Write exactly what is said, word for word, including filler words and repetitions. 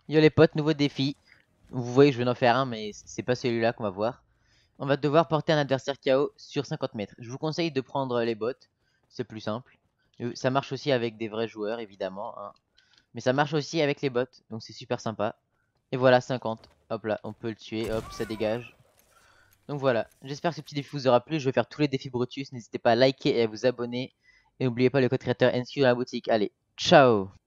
Yo les potes, nouveau défi. Vous voyez, je viens d'en faire un, mais c'est pas celui-là qu'on va voir. On va devoir porter un adversaire K O sur cinquante mètres. Je vous conseille de prendre les bots, c'est plus simple. Euh, Ça marche aussi avec des vrais joueurs, évidemment, hein. Mais ça marche aussi avec les bots, donc c'est super sympa. Et voilà, cinquante. Hop là, on peut le tuer, hop, ça dégage. Donc voilà, j'espère que ce petit défi vous aura plu. Je vais faire tous les défis Brutus. N'hésitez pas à liker et à vous abonner. Et n'oubliez pas le code créateur N C U dans la boutique. Allez, ciao!